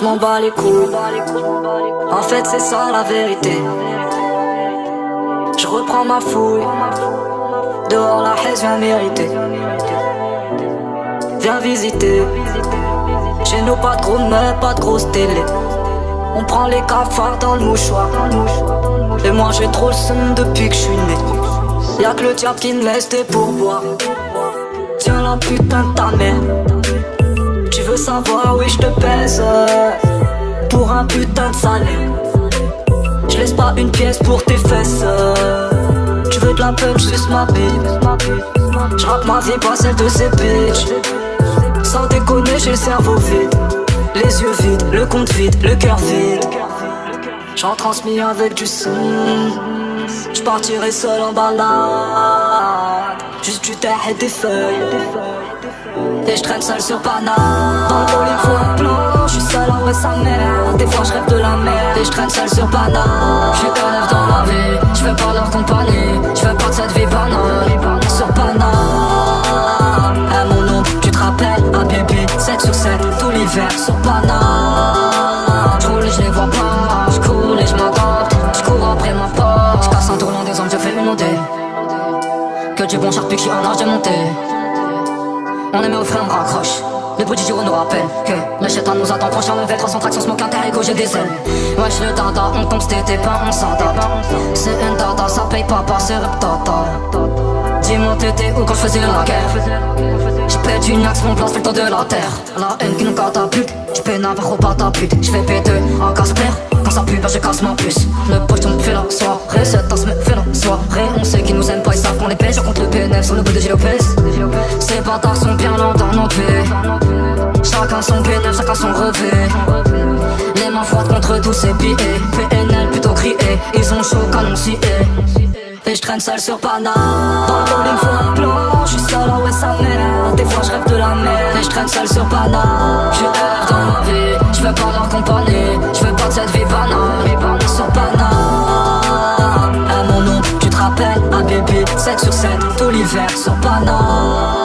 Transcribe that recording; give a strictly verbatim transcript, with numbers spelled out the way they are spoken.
je m'en bats les couilles. En fait c'est ça la vérité. Je reprends ma fouille. Dehors la haine vient mériter. Viens visiter. Chez nous pas de gros meufs, pas de grosse télé. On prend les cafards dans le mouchoir. Et moi j'ai trop le seum depuis que je suis né. Y'a que le diable qui me laisse des pourboires. Tiens la putain de ta mère. Tu veux savoir, oui je te pèse. Pour un putain de salaire. Je laisse pas une pièce pour tes fesses. Tu veux de la punch, suce ma bite. Je rappe ma vie, pas celle de ces bitches. Sans déconner, j'ai le cerveau vide. Les yeux vides, le compte vide, le cœur vide. J'en transmis avec du son. J'partirai seul en balade. Juste du terre et des feuilles. Et j'traîne seul sur Paname. Dans le bowling faut un plan. J'suis seul en vrai sa mère. Des fois j'rêve de la mer. Et j'traîne seul sur Paname. J'suis qu'un neuf dans ma vie. J'fais pas leur compagnie. J'fais pas de cette vie banale. Sur Paname. À mon nom, tu te rappelles. Un bébé, sept sur sept, tout l'hiver sur Paname. J'roule et j'les vois pas. J'coule et j'm'adapte. J'cours après ma part. J'casse un tournant des hommes, je fais inonder. Que du bon charpie qui en âge de monter. On est mis au frein, on raccroche. Le bruit du jour nous rappelle que le chétan nous attend proche. En V trois cents traction, smoke inter égo, j'ai des ailes. Wesh le dada, on tombe c'était pas, on s'adapte. C'est une dada, ça paye pas, pas c'est reptata. Dis-moi t'étais où quand je faisais la guerre. J'pète une axe, mon place fait le temps de la terre. La haine qui nous catapulte, j'pète Navarro pas ta pute. J'fais péter à Casper, quand ça pue, bah je casse ma puce. Le pocheton me fait la soirée, cette tasse me fait la soirée. On sait qu'ils nous aiment pas, ils savent qu'on les pêche. Je contre le P N F sur le bout de G Lopez. Ces bâtards sont bien lents dans nos pieds. Chacun son P neuf, chacun son revêt. Les mains froides contre tous ces billets. P N L plutôt crié, ils ont chaud canon scié. Et j'traîne seul sur Paname. Dans le bowling faut un plan. J'suis seul en ouais sa mère. Des fois j'rêve de la mer. Et j'traîne seul sur Paname. J'suis rêve dans ma vie. J'fais pas leur compagnie. J'fais pas de cette vie banale. Sur Paname. À mon nom tu te rappelles. Un bébé sept sur sept tout l'hiver sur Paname.